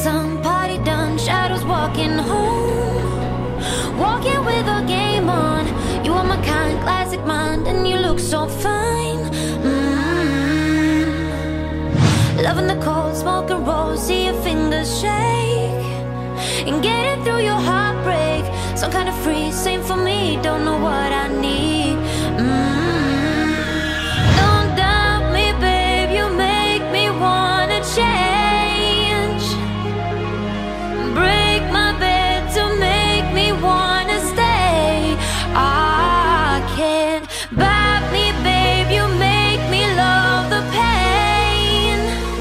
some party done, shadows walking home, walking with a game on. You are my kind, classic mind, and you look so fine. Loving the cold, smoke and roll, see your fingers shake, and getting through your heartbreak. Some kind of free, same for me, don't know what I need. Don't doubt me, babe, you make me wanna change. Break my bed to make me wanna stay. I can't buy me, babe, you make me love the pain.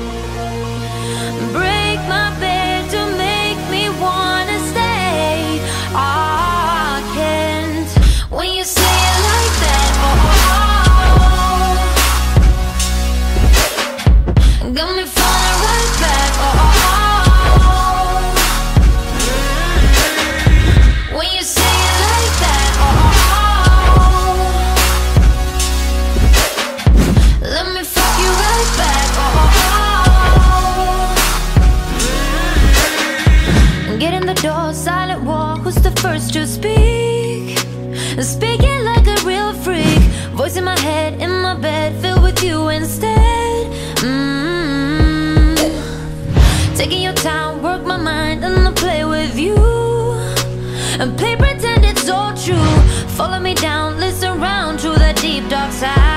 Break my bed to make me wanna stay. I can't. When you say it like that, oh, got me falling right back, oh. When you say it like that, oh, let me fuck you right back, oh. Get in the door, silent war, who's the first to speak? Speaking like a real freak, voice in my head, in my bed, filled with you instead. Taking your time, work my mind, and I'll play with you, and play pretend it's all true. Follow me down, listen round to that deep dark side.